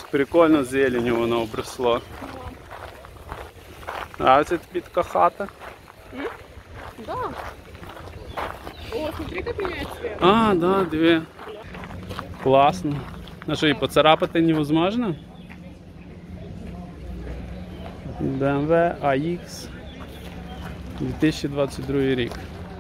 Прикольно зеленю воно обросло. А це тобі така хата? Да. О, смотри, как меняет цвет. А, да, дві. Класно. А що, і поцарапати невозможно? BMW AX 2022 рік.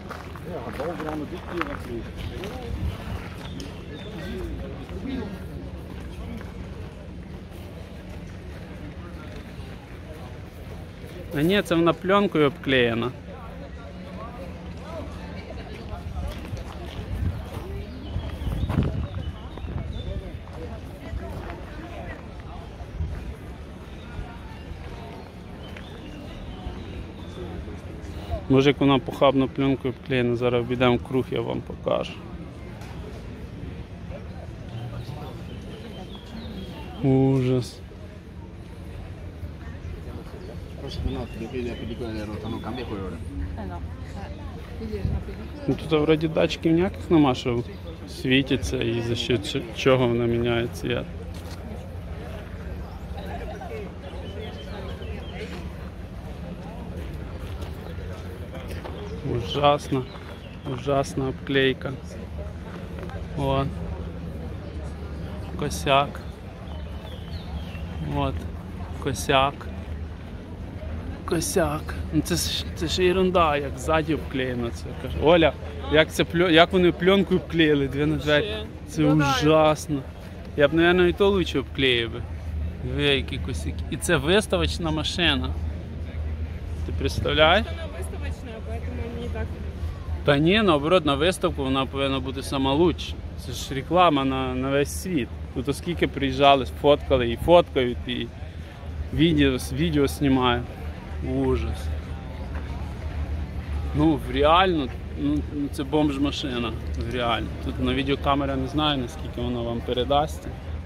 А ні, це вона пленкою обклеєна. Може, як вона похабно пленкою обклеєна, зараз обійдемо круг, я вам покажу. Ужас. Ну, тут вроді датчиків ніяких нема, що світиться і за що чого вона міняє цвіт. Ужасно, ужасна обклейка. Вот. Косяк. Вот. Косяк. Косяк. Ну це ж ерунда, як ззаді обклеєно це. Оля, як вони пленку обклеїли, дві на двері. Це ужасно. Я б, мабуть, і то лучше обклеїв би. Диви, які косяки. І це виставочна машина. Ти представляєш? Та ні, наоборот, на виставку вона повинна бути сама лучша. Це ж реклама на весь світ. Тут оскільки приїжджали, фоткали і фоткають, і відео знімають. Ужас. Ну, реально, це бомж-машина. Реально. Тут на відеокамера не знаю, наскільки вона вам передасть.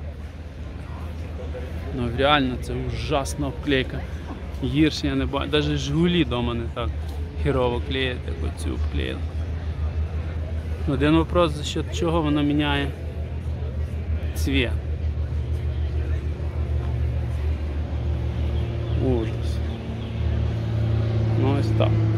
Ну, реально, це ужасна обклейка. Гірше я не бачу. Навіть Жигулі вдома не так херово клеїть, як оцю обклеїли. Один вопрос, за що чого вона міняє цвіт. Ужас. Ну ось так.